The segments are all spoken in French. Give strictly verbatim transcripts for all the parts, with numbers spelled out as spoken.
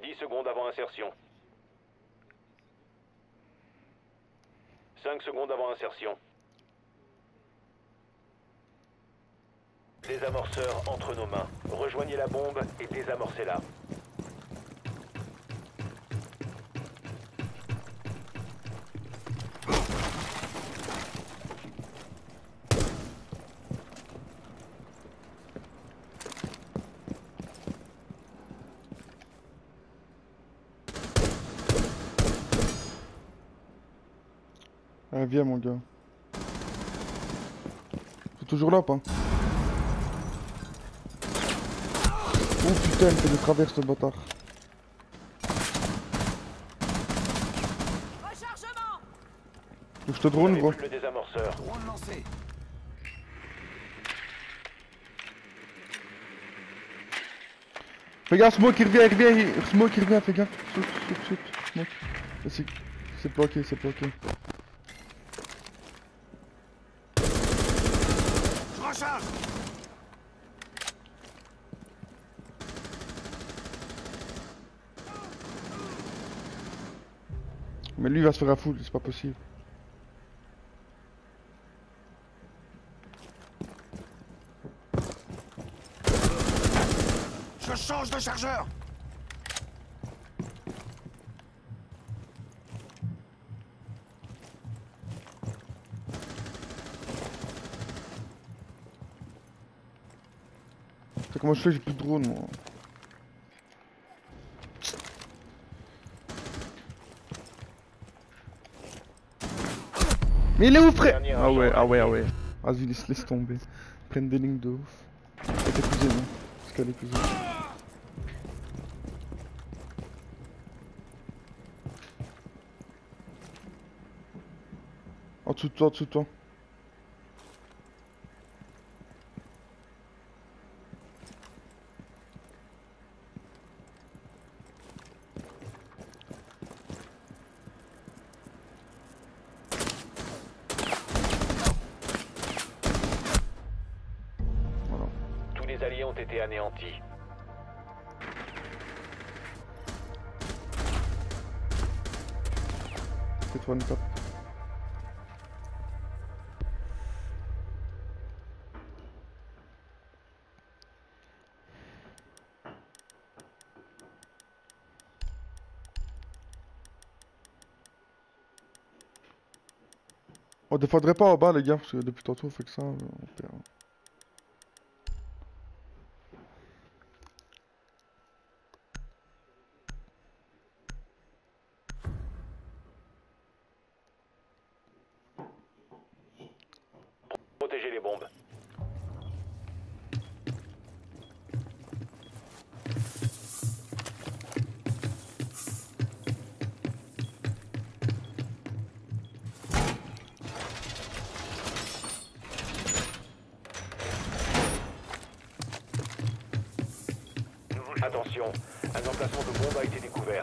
dix secondes avant insertion. cinq secondes avant insertion. Désamorceur entre nos mains. Rejoignez la bombe et désamorcez-la. Allez, viens mon gars. T'es toujours là, pas? Oh putain, il fait des traverses ce bâtard. Rechargement. Faut que je te drone, gros. Le désamorceur. Drone lancé. Fais gaffe, Smoke il revient, il revient, il- Smoke il revient, fais gaffe. Saute, saute, saute, Smoke. C'est... C'est bloqué, c'est bloqué. Je recharge. Mais lui il va se faire à full, c'est pas possible. Je change de chargeur. C'est comment je fais, j'ai plus de drone moi. Mais il est où frère? Dernier Ah ouais, agent ah ouais, ah actif. ouais. Vas-y, laisse, laisse tomber. Ils prennent des lignes de ouf. Elle est plus aimée. Parce qu'elle est plus aimée. En dessous de toi, en dessous de toi. Voilà. Tous les alliés ont été anéantis. Fais-toi une tape. On défendrait pas en bas les gars, parce que depuis tantôt on fait que ça, euh, on perd. Protégez les bombes. Attention, un emplacement de bombe a été découvert.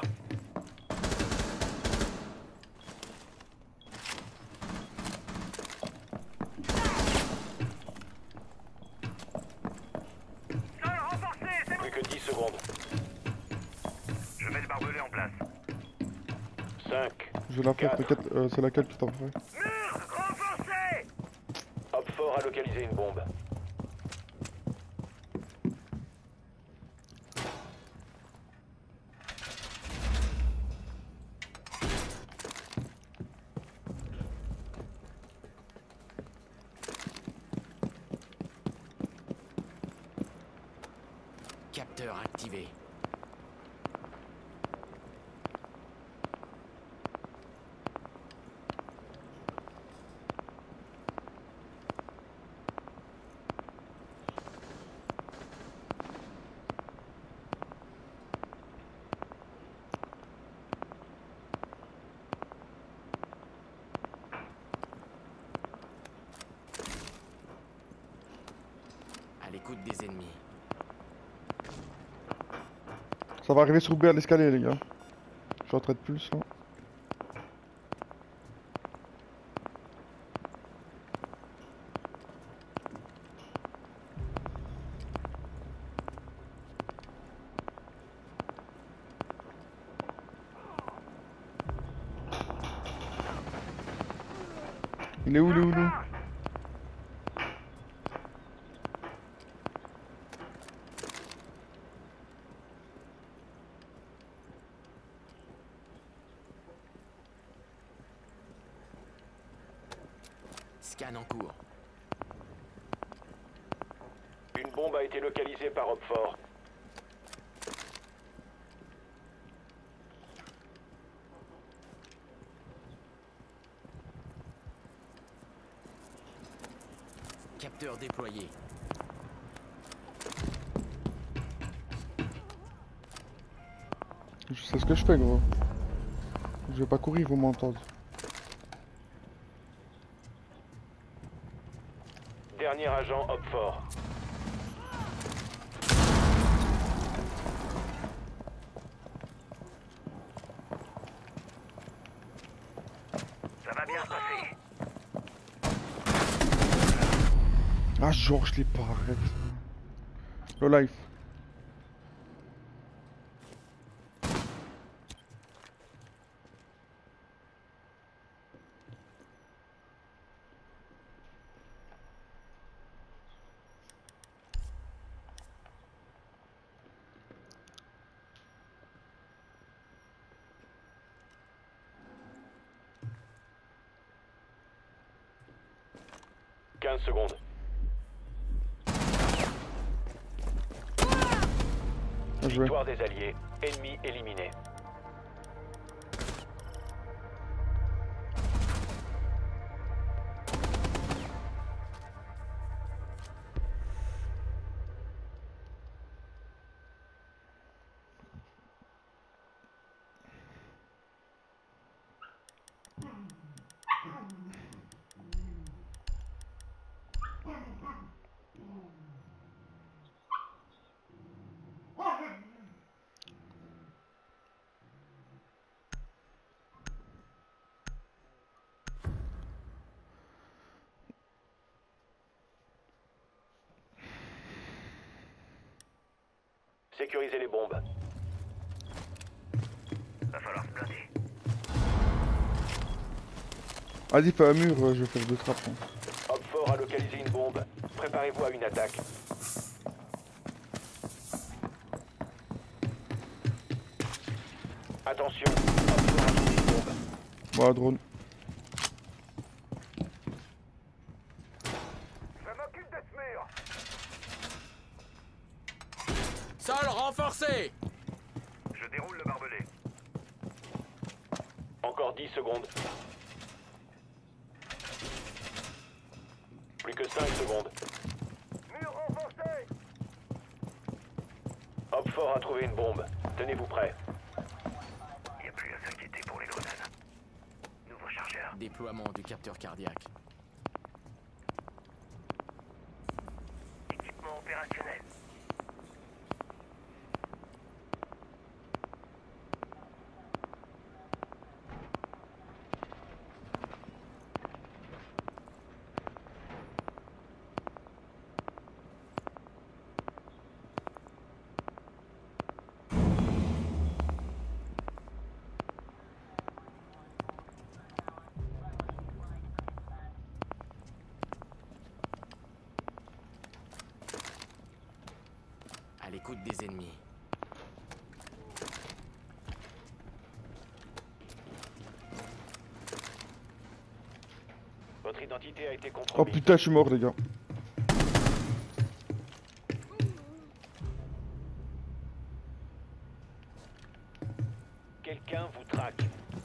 Plus que dix secondes. Je mets le barbelé en place. cinq. Je vais la faire, Quatre. t'inquiète, euh, c'est laquelle que t'as fait? Mur renforcé. Hop fort a localisé une bombe. Capteur activé. À l'écoute des ennemis. Ça va arriver sur B à l'escalier les gars. Je suis en train de plus là. Il est où, il est où, il est où? Scan en cours. Une bombe a été localisée par Opfort. Capteur déployé. Je sais ce que je fais, gros. Je vais pas courir, vous m'entendez. Dernier agent Opfort. Ça va bien se passer. Ah, genre, je l'ai pas, arrête. Le life. quinze secondes. Bien joué. Victoire des Alliés. Ennemi éliminé. Sécurisez les bombes. Va falloir se blinder. Vas-y, fais un mur, euh, je vais faire deux trappes. hein. Opfort a localisé une bombe. Préparez-vous à une attaque. Attention, Opfort a trouvé une bombe. Voilà, drone. Je m'occupe de ce mur. Sol renforcé. Je déroule le barbelé. Encore dix secondes. Plus que cinq secondes. Mur renforcé. Opfort a trouvé une bombe. Tenez-vous prêts. Il n'y a plus à s'inquiéter pour les grenades. Nouveau chargeur. Déploiement du capteur cardiaque. Équipement opérationnel. À l'écoute des ennemis. Votre identité a été Oh compromise. putain, je suis mort, les gars. Quelqu'un vous traque.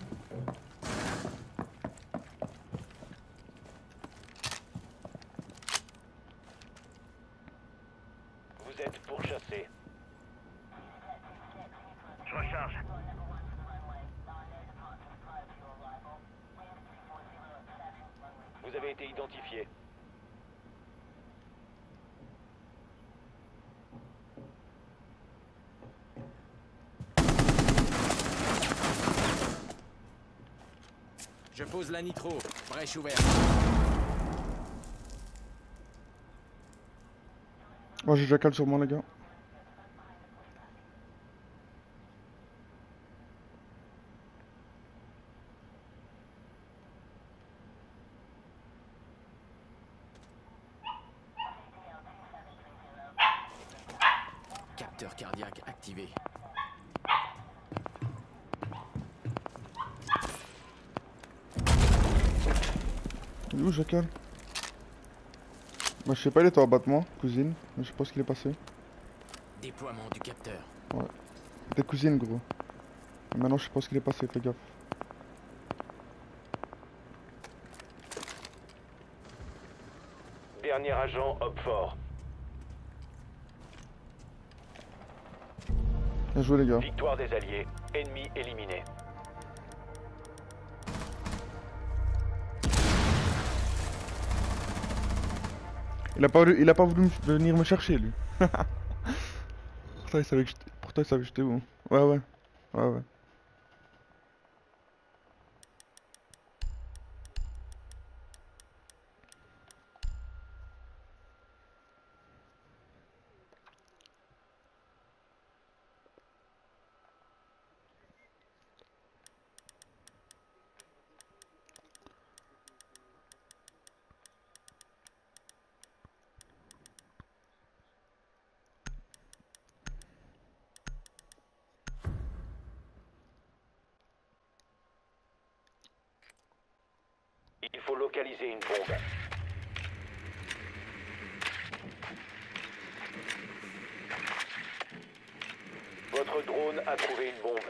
Vous êtes pourchassé. Je recharge. Vous avez été identifié. Je pose la nitro. Brèche ouverte. Moi, j'ai jacal sur moi, les gars. Moniteur cardiaque activé. Il est où, Jacal? Bah, je sais pas, il était en bas de moi, cousine. Mais je sais pas ce qu'il est passé. Déploiement du capteur. Ouais. T'es cousine, gros. Et maintenant, je sais pas ce qu'il est passé, fais gaffe. Dernier agent, hop fort. Bien joué, les gars. Victoire des Alliés. Ennemi éliminé. Il a pas voulu, il a pas voulu me- venir me chercher, lui. Pourtant, il savait que j'étais, pourtant, il savait que j'étais où. Ouais, ouais. Ouais, ouais. Il faut localiser une bombe. Votre drone a trouvé une bombe.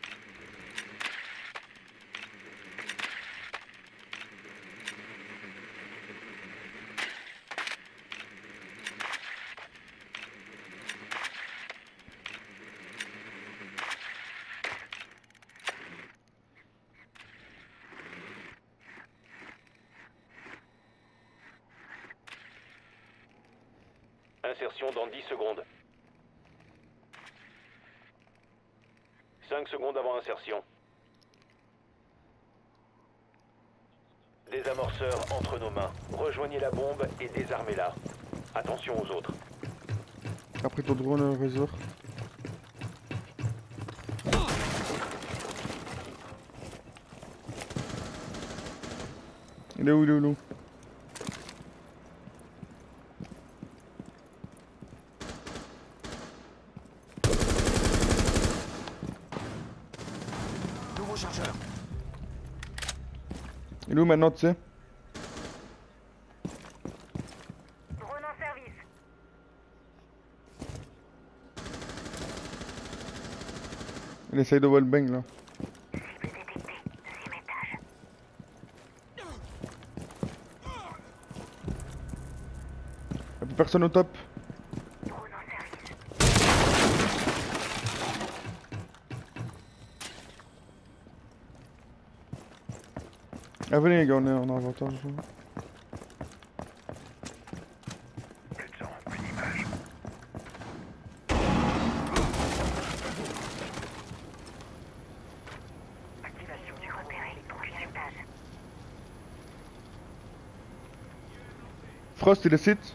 Insertion dans dix secondes. cinq secondes avant insertion. Désamorceur entre nos mains. Rejoignez la bombe et désarmez-la. Attention aux autres. Après ton drone, euh, Razor. Il est où, il est où, il est où? Nouveau chargeur. Il est où maintenant, tu sais? Drone en service. Il essaye de wallbang, là. Cible détectée. Deuxième étage. Y'a plus personne au top. Drone en service. Ah, venez, les gars, on est en avantage. Plus de son, plus d'image. Activation du repère électrocutage. Frost, il est site?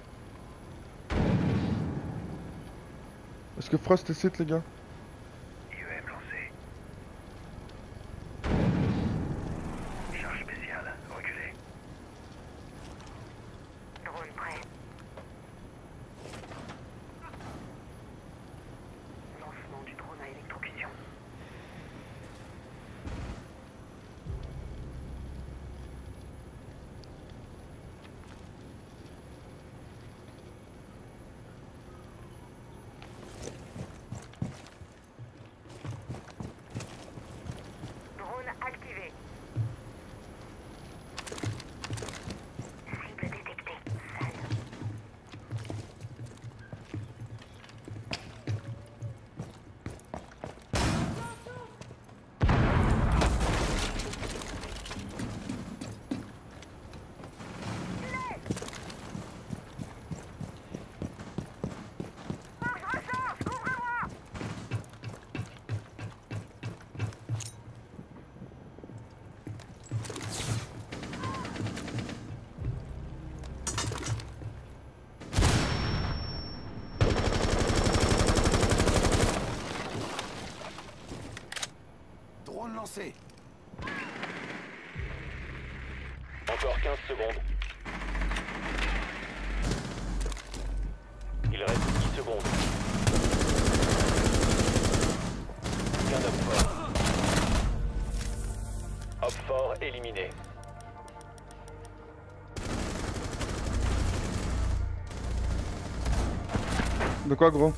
Est-ce que Frost est site, les gars? I E M lancé. Charge spéciale, reculé. Drone prêt. Lancement du drone à électrocution. Drone activé. Cible détectée. Salle. Force recharge, couvrez-moi. Drone lancé. Encore quinze secondes. Il reste dix secondes. homme fort. Homme fort éliminé. De quoi, gros?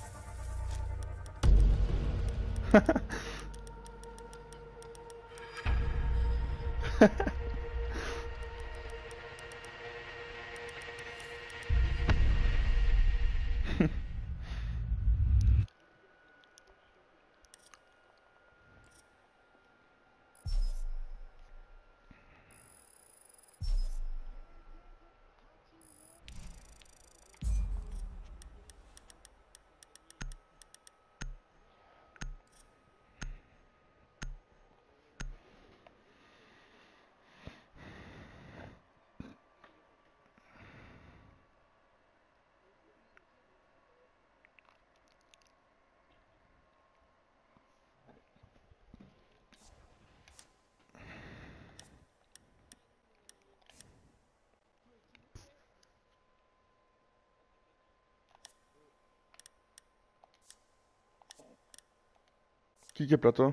Qui qui est plateau?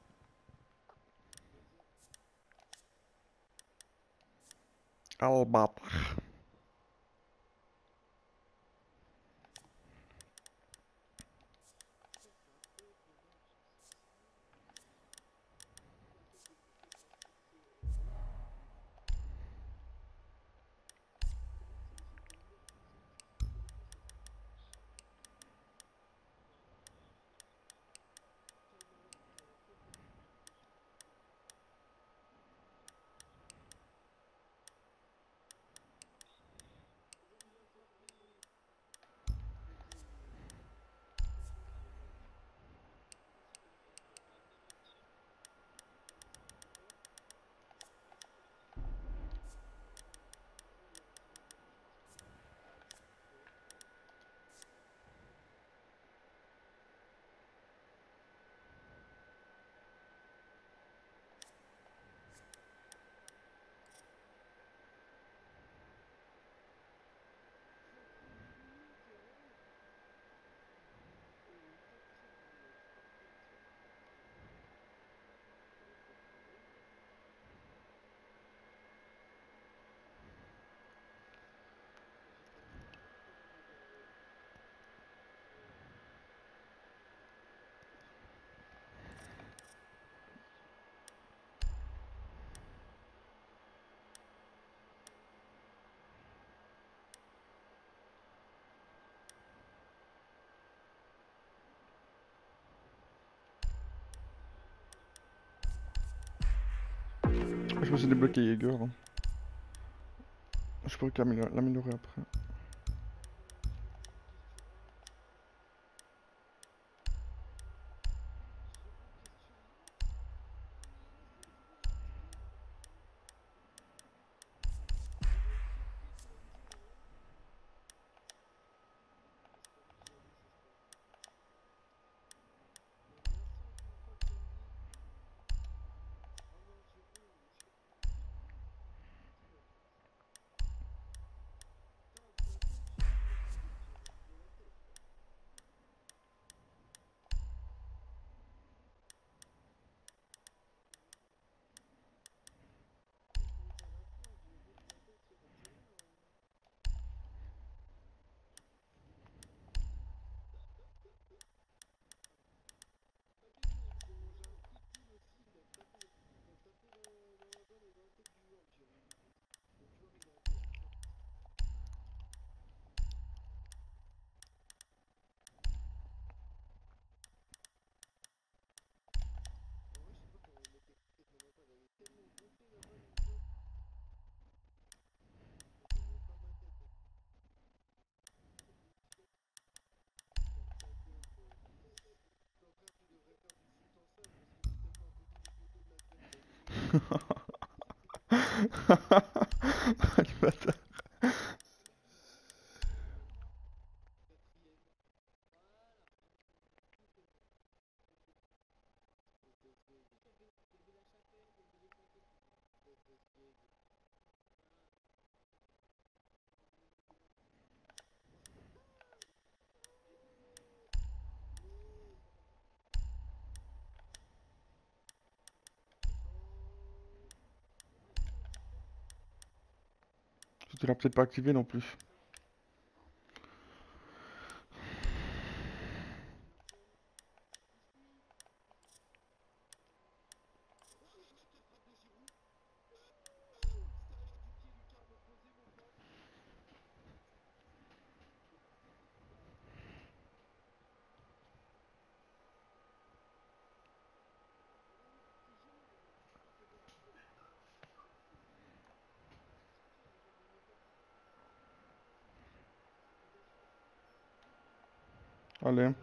Albatr. Je me suis débloqué Jaeger. Hein. Je pourrais l'améliorer après. Animateur. Tu l'as peut-être pas activé non plus. Allez.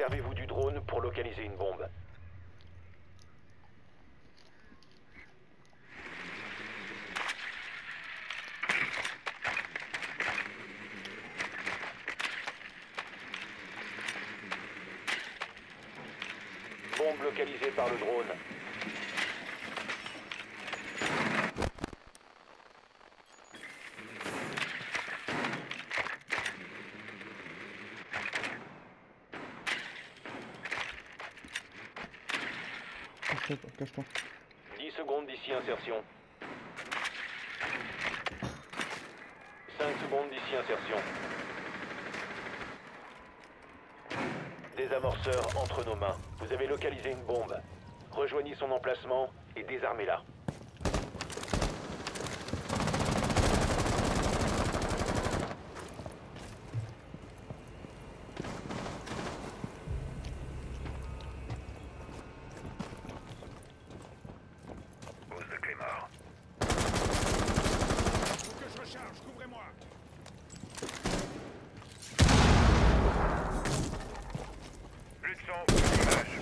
Servez-vous du drone pour localiser une bombe. Bombe localisée par le drone. Cache-toi, cache-toi. dix secondes d'ici insertion. cinq secondes d'ici insertion. Désamorceur entre nos mains. Vous avez localisé une bombe. Rejoignez son emplacement et désarmez-la. Hausse de Clémor. Faut que je recharge, couvrez-moi. Plus de son, plus d'image.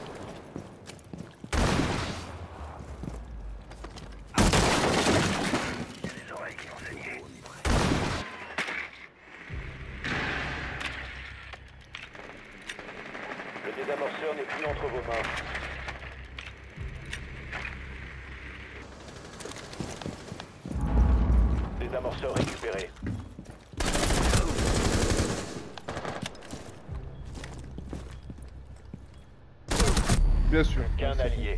Il y a des oreilles qui vont saigner. Le désamorceur n'est plus entre vos mains. Désamorceur récupéré. Bien sûr. Qu'un allié.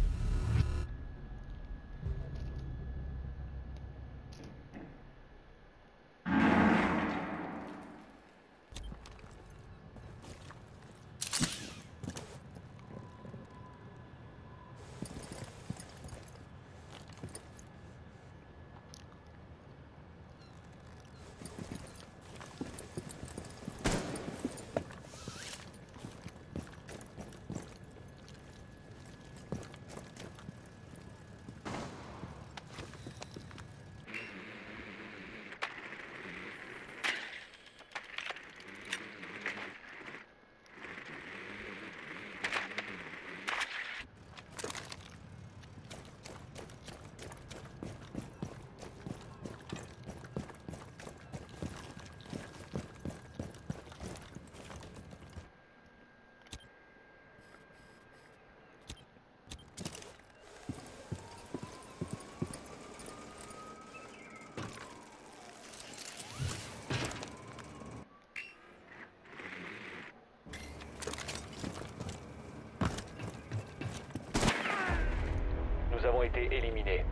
Nous avons été éliminés.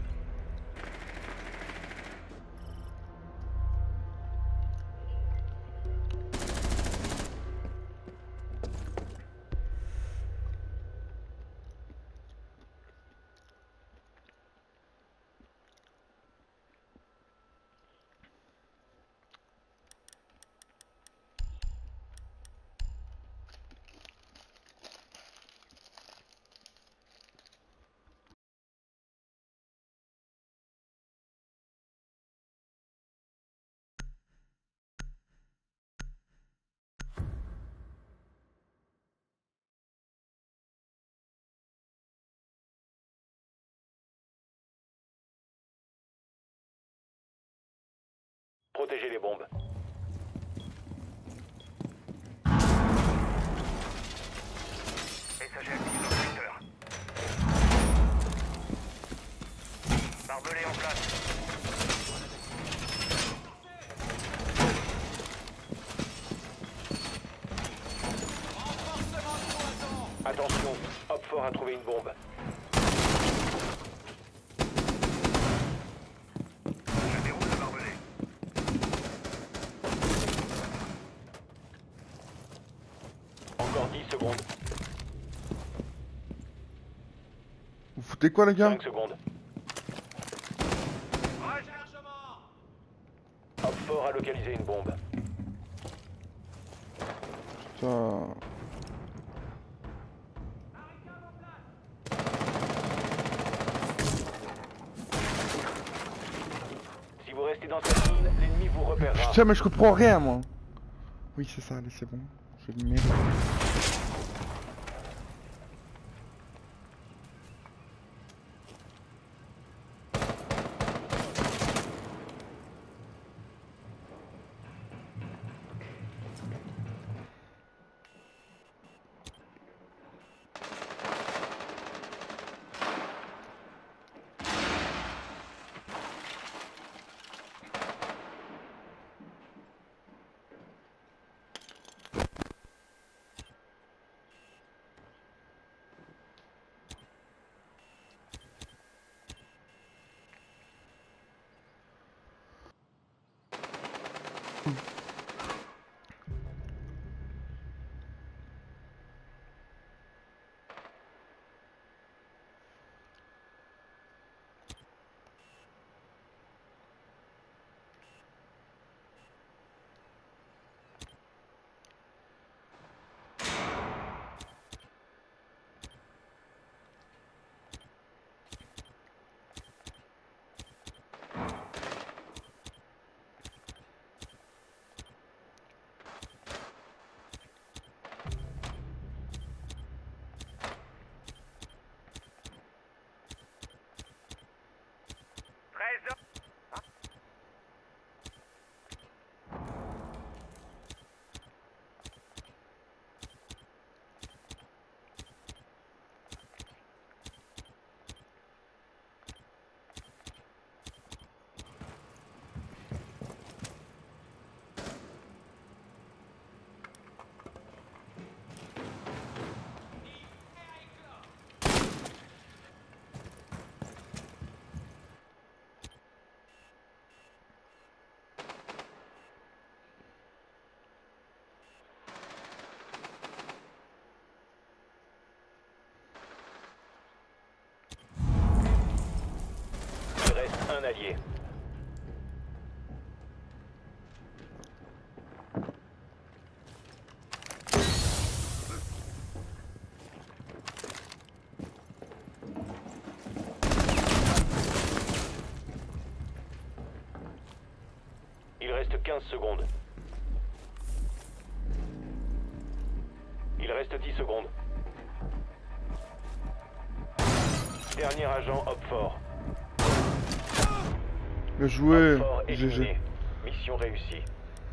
Protégez les bombes. Messager actif dans le secteur. Barbelé en place. Attention, Hopfort a trouvé une bombe. Je déroule le barbelé. Encore dix secondes. Vous foutez quoi les gars? cinq secondes. Hopfort a localisé une bombe. Ça... Si vous restez dans cette zone, l'ennemi vous repérera. Putain mais je comprends rien moi. Oui c'est ça, allez c'est bon. Je vais le mettre. un allié. Il reste quinze secondes. Il reste dix secondes. Dernier agent, hop fort. Bien joué. Hop fort G G. éliminé. Mission réussie.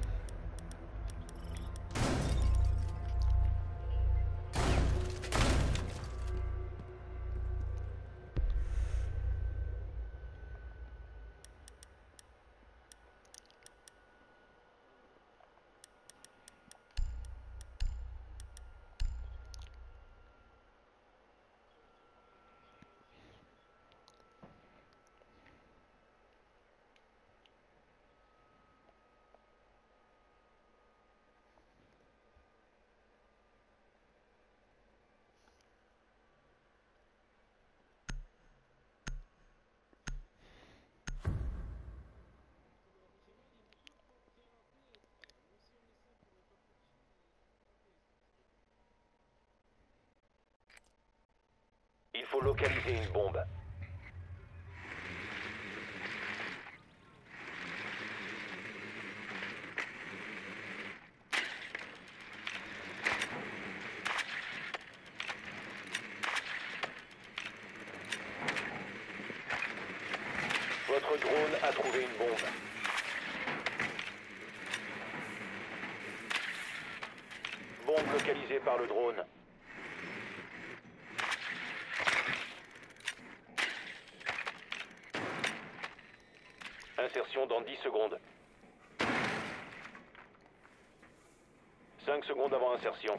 Il faut localiser une bombe. Votre drone a trouvé une bombe. Bombe localisée par le drone. Insertion dans dix secondes. cinq secondes avant insertion.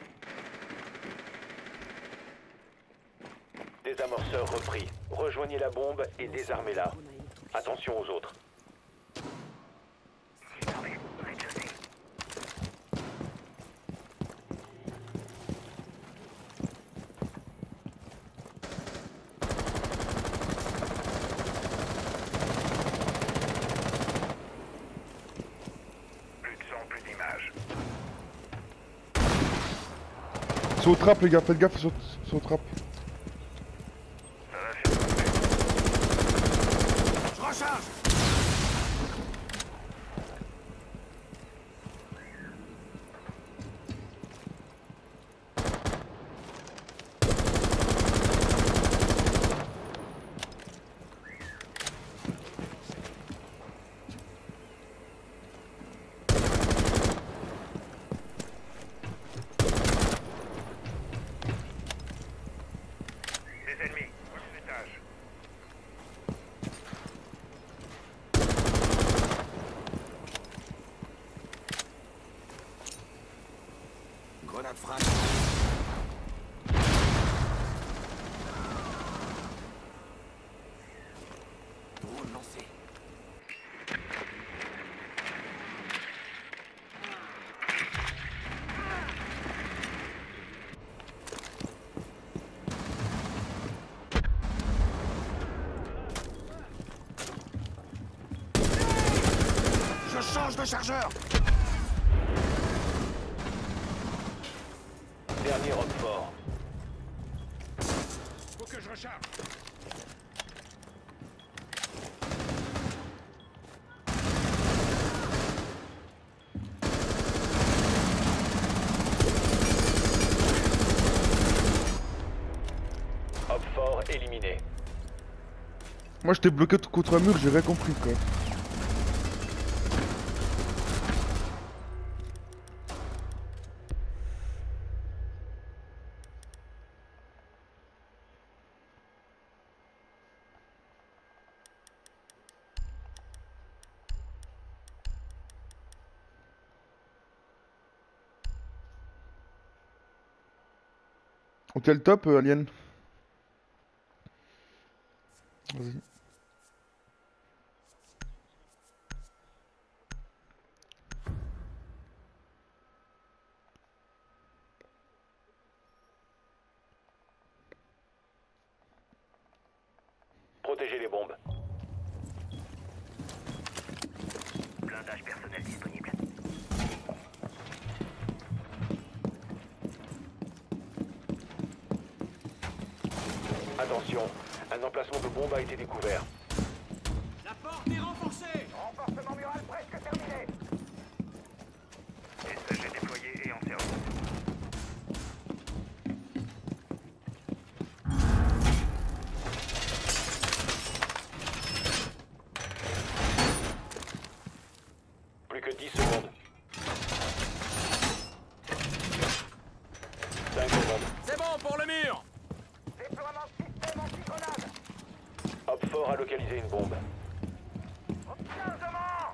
Désamorceur repris. Rejoignez la bombe et désarmez-la. Attention aux autres. Cible en vue. Rez-de-chaussée. Plus de son, plus d'images. Sur trappe les gars, faites gaffe sur, sur trappe. Ça va faire passer. Je recharge. Des ennemis. Premier étage. Grenade frappe. Drone lancé. Je change de chargeur. Dernier homme fort. Faut que je recharge. Homme fort éliminé. Moi j'étais bloqué contre un mur, j'ai rien compris quoi. On tient le top, euh, Alien. Vas-y. Protégez les bombes. Blindage personnel disponible. Attention, un emplacement de bombe a été découvert. La porte est renforcée. Renforcement mural presque terminé. S A G déployé et en service. Plus que dix secondes. cinq secondes. C'est bon pour le mur. Déploiement de système anti-grenade. Hop fort a localisé une bombe. Chargement.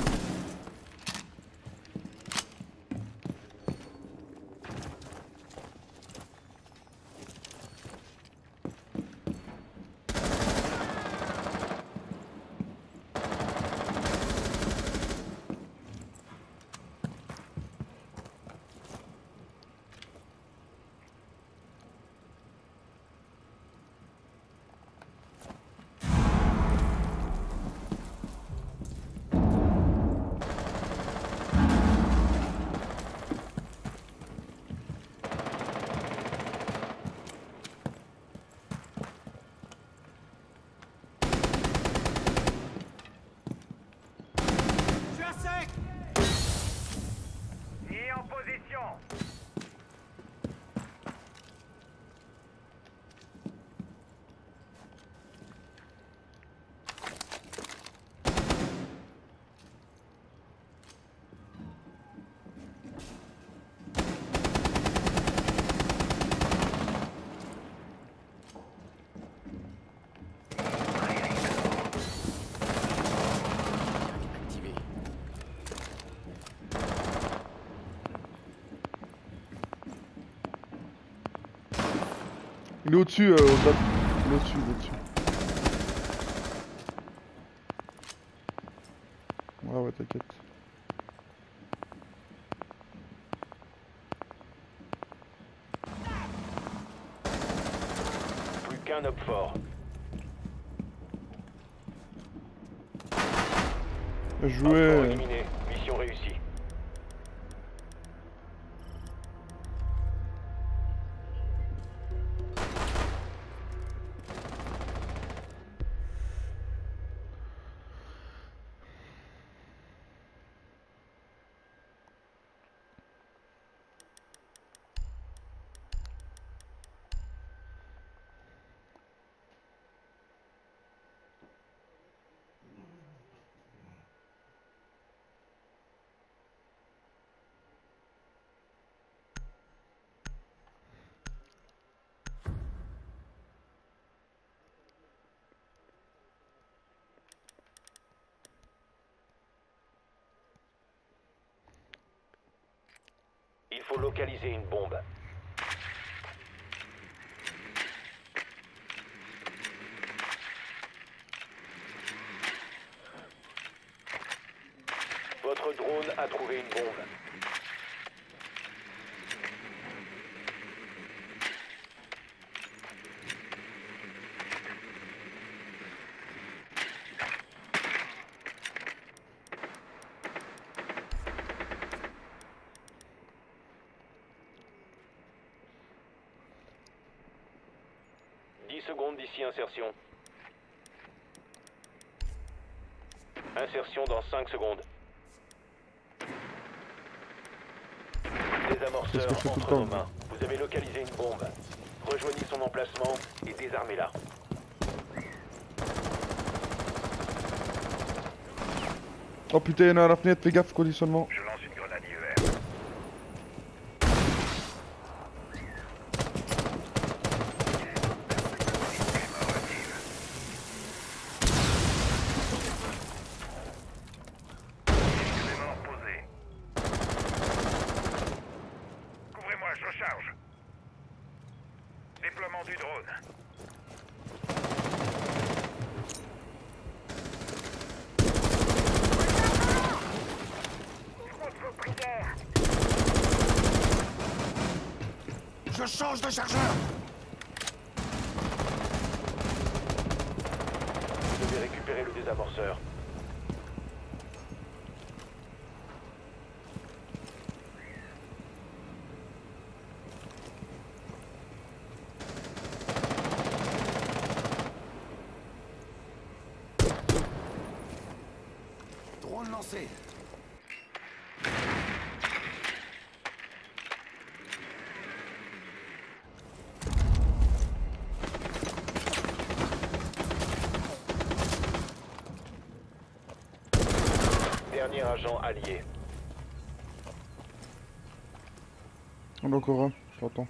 Je suis à sec. Et en position. Activé. Il est au-dessus, euh, au top. Il est au-dessus, il est au-dessus. Ouais, ouais, t'inquiète. Plus qu'un hop fort. Bien Hop fort joué. éliminé. Mission réussie. Il faut localiser une bombe. Votre drone a trouvé une bombe. dix secondes d'ici insertion. Insertion dans cinq secondes. Désamorceur C'est ce que je fais tout le entre temps. nos mains. Vous avez localisé une bombe. Rejoignez son emplacement et désarmez-la. Oh putain, il y en a à la fenêtre, fais gaffe, conditionnement. Je lance une grenade I E R. Élément posé. Couvrez-moi, je recharge. Déploiement du drone. Faites vos prières. Je change de chargeur. Vous devez récupérer le désamorceur. lancé. Dernier agent allié. On a encore un, j'entends.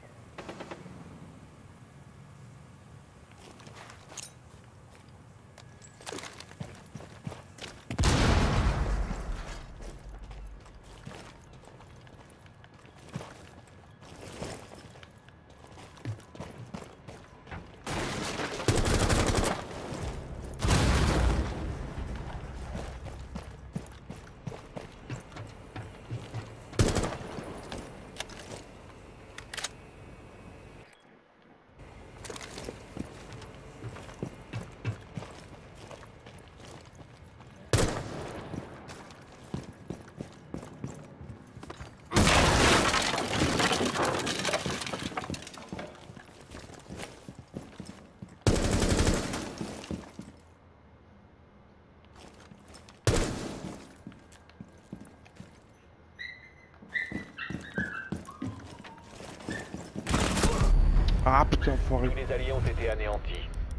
Ah putain, enfoiré. Tous les alliés ont été anéantis.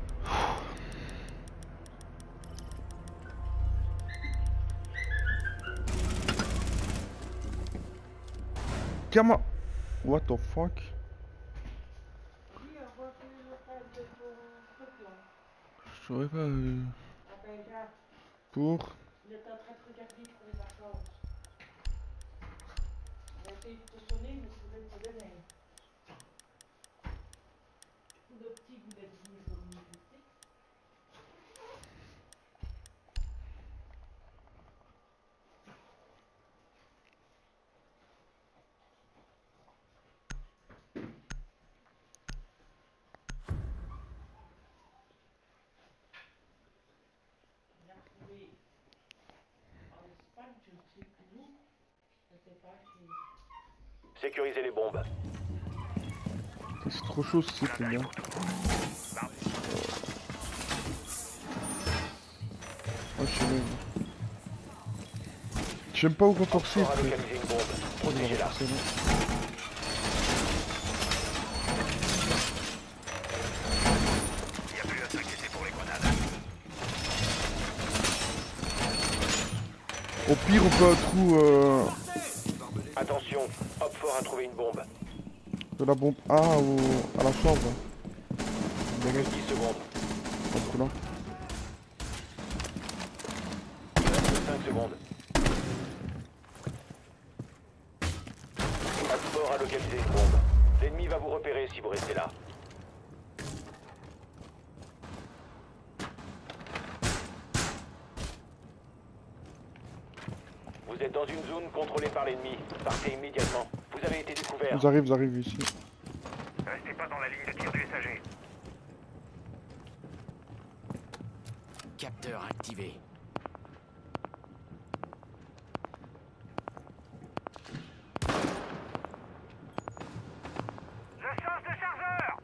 Comment? What the fuck? Je saurais pas. Euh... Pour. Il est en train de regarder pour les vacances. Il a essayé de te sonner, mais je pouvais te donner. Le petit voulait venir au université. Il a trouvé en Espagne, je ne sais plus où. Je ne sais pas si... Sécurisez les bombes. C'est trop chaud ce site, les gars. Oh, je sais même. J'aime pas où renforcer. On va localiser une bombe. Protégez-la. Il n'y a plus à s'inquiéter pour les grenades. Au pire, on peut un trou euh, Attention, Hop Fort a trouvé une bombe. de la bombe A au, à la chambre. dix secondes. Hop là. Il reste cinq secondes. Hop Fort a localisé une bombe. L'ennemi va vous repérer si vous restez là. Vous êtes dans une zone contrôlée par l'ennemi. Partez immédiatement. Vous avez été découvert. Ils arrivent, ils arrivent ici. Restez pas dans la ligne de tir du S A G. Capteur activé. Je change de chargeur.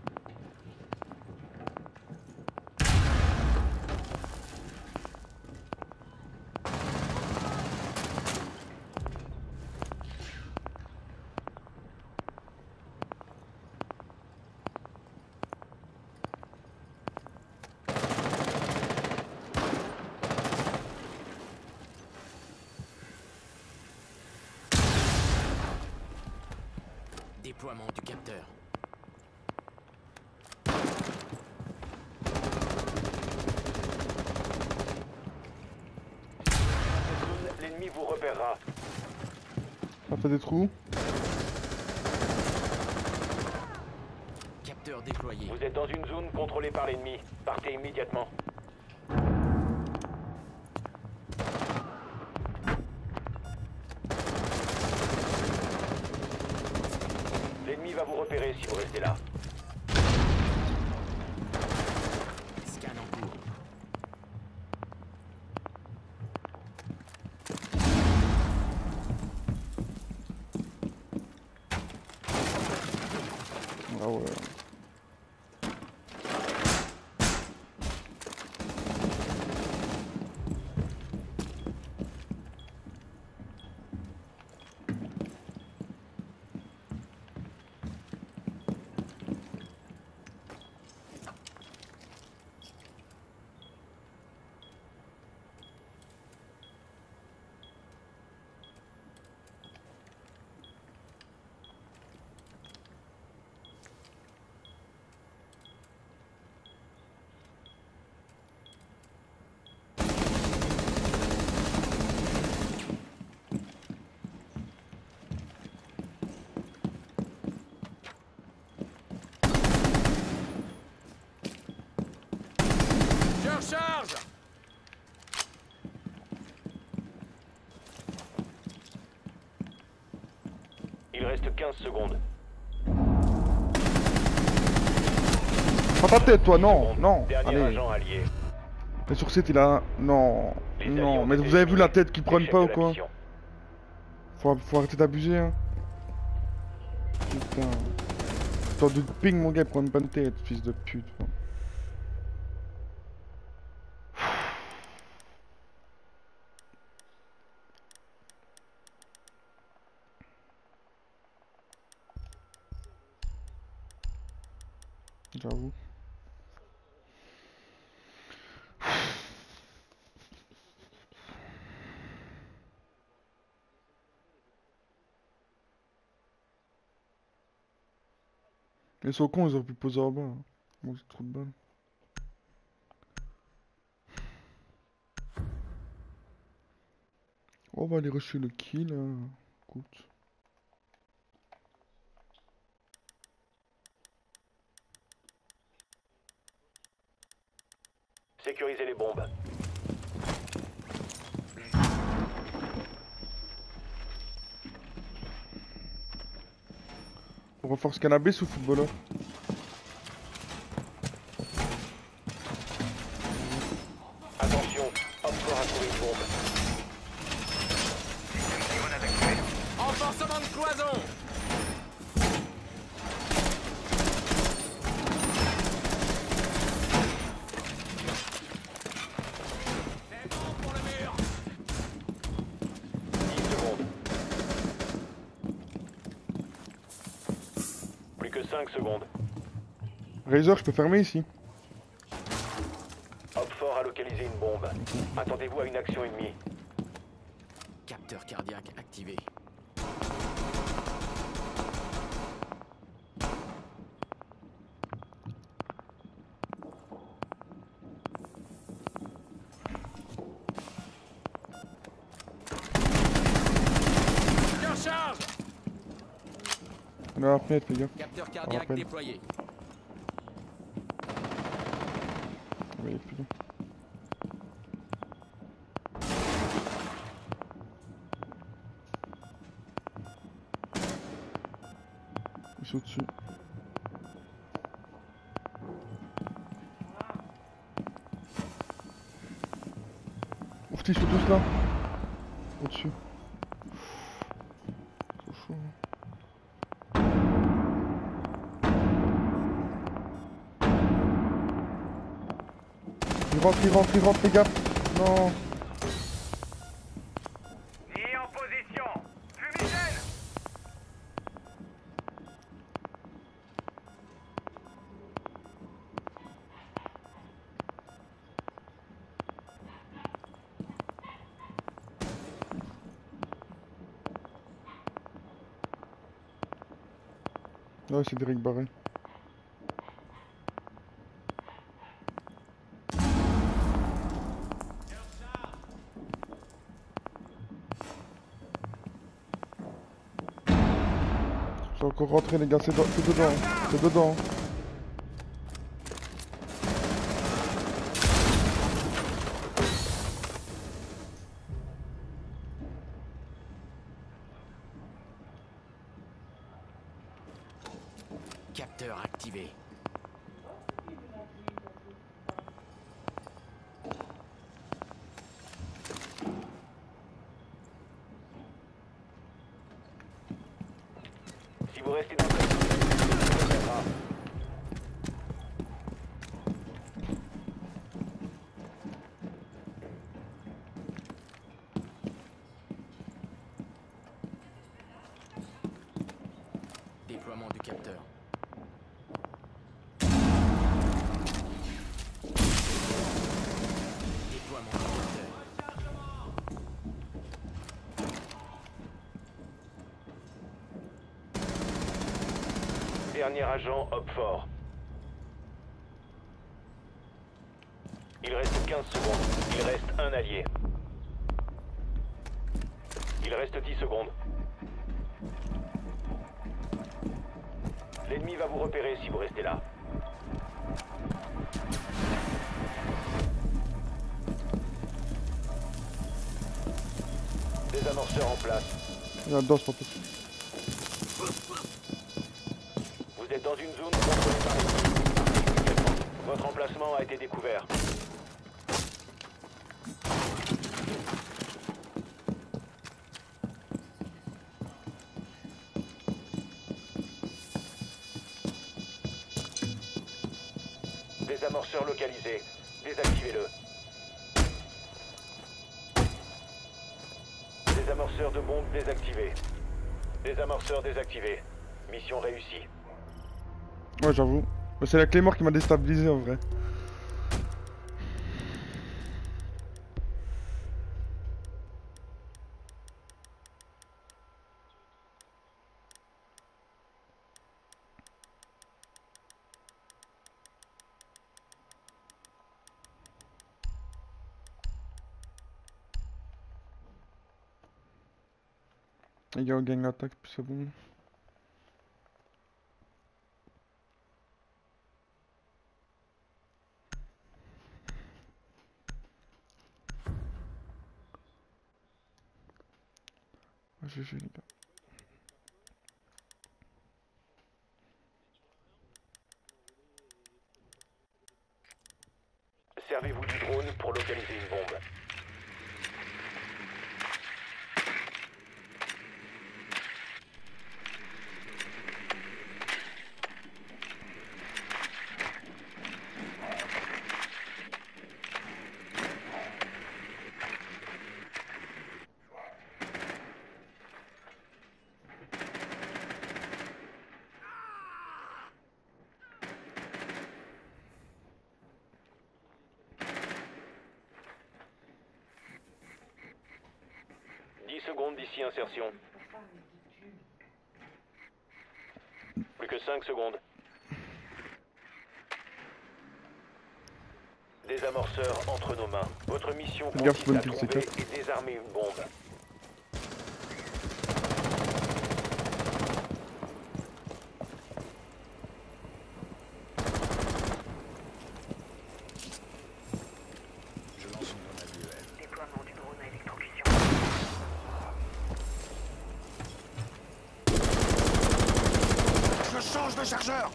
Déploiement du capteur. L'ennemi vous repérera. Ça fait des trous. Capteur déployé. Vous êtes dans une zone contrôlée par l'ennemi. Partez immédiatement. L'ennemi va vous repérer si vous restez là. Scan en cours. Ah ouais. Surcharge! Il reste quinze secondes. Prends ta tête, toi, non, Secondes. non. Dernier Allez. agent allié. Mais sur site, il a. Non. Les alliés Non. ont Mais été vous avez vu la éliminés. tête qu'ils prennent Échec pas de ou la quoi? mission. Faut, faut arrêter d'abuser, hein. Putain. Toi, de ping, mon gars, ils prennent pas de tête, fils de pute. J'avoue. Les sont cons, ils auraient pu poser en bas. Hein. Moi j'ai trop de balles. On va aller rusher le kill. Hein. Écoute. Sécurisez les bombes. On renforce cannabis ou footballeur? Attention, Opfort a trouvé une bombe. Renforcement de cloison! C'est bon pour le mur! dix secondes. Plus que cinq secondes. Razor, je peux fermer ici. Opfort a localisé une bombe. Attendez-vous à une action ennemie. Capteur cardiaque activé. Surcharge! On a la fenêtre, les gars. Capteur cardiaque rappelle. déployé. Vous voyez plus. Ils sont dessus. Ouf, ils sont tous là. Au-dessus. C'est chaud. Hein. Il rentre, il rentre, il rentre, les gars. Non. Ni en position. Fumigène. Ouais, c'est Derek Barré. C'est encore rentré, les gars, c'est dans- c'est dedans, c'est dedans. Capteur activé. Si vous restez dans cette zone, c'est très grave. Déploiement du capteur. Déploiement du capteur. Dernier agent, Opfort. Il reste quinze secondes. Il reste un allié. Il reste dix secondes. L'ennemi va vous repérer si vous restez là. amorceurs en place. J'adore ce pas possible. Vous êtes dans une zone contrôlée par l'ennemi. Votre emplacement a été découvert. Désamorceur localisé. Désactivez-le. Désamorceur de bombe désactivé. Désamorceur désactivé. Mission réussie. Ouais, j'avoue. Mais c'est la Claymore qui m'a déstabilisé en vrai. Les gars, on gagne l'attaque, puis c'est bon. Ah, G G, les gars. Servez-vous du drone pour localiser une bombe. dix secondes d'ici insertion. Plus que cinq secondes. Désamorceur entre nos mains. Votre mission Fais gaffe, consiste à bonne pile, trouver c'est et désarmer une bombe. Je lance une grenade U L. Déploiement du drone à électrocution. Je change de chargeur.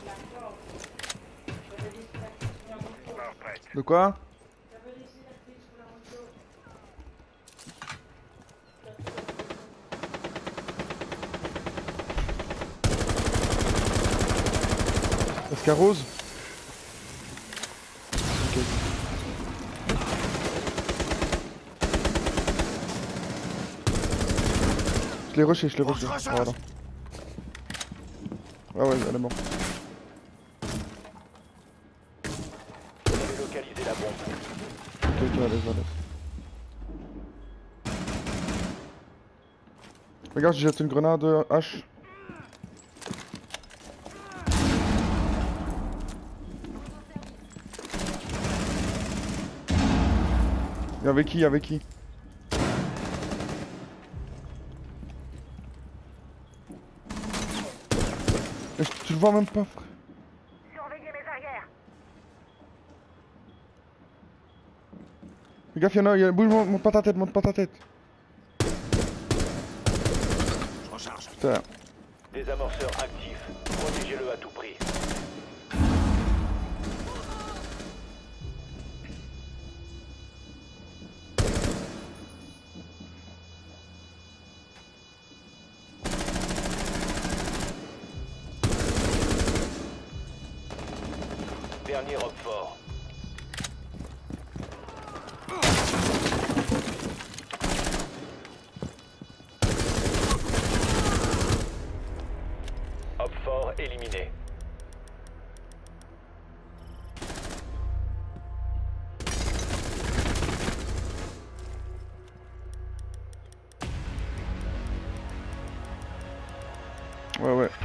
Mort prête. De quoi? J'avais laissé la clé sur la moto. Escarose? Ok. Je l'ai rushé, je l'ai rushé. Grosse Voilà. Ah ouais, elle est morte. Vous avez localisé la bombe. Ok, ok, allez, allez. Regarde, je jette une grenade euh, H. Et avec qui? Avec qui? Et je- tu le vois même pas, frère. Surveillez mes arrières. Fais gaffe, y'en a, y a... bouge, monte, monte pas ta tête, monte pas ta tête. Je recharge. Putain. Désamorceur actif. Protégez-le à tout prix. Dernier homme fort. Hop fort éliminé. Ouais, ouais.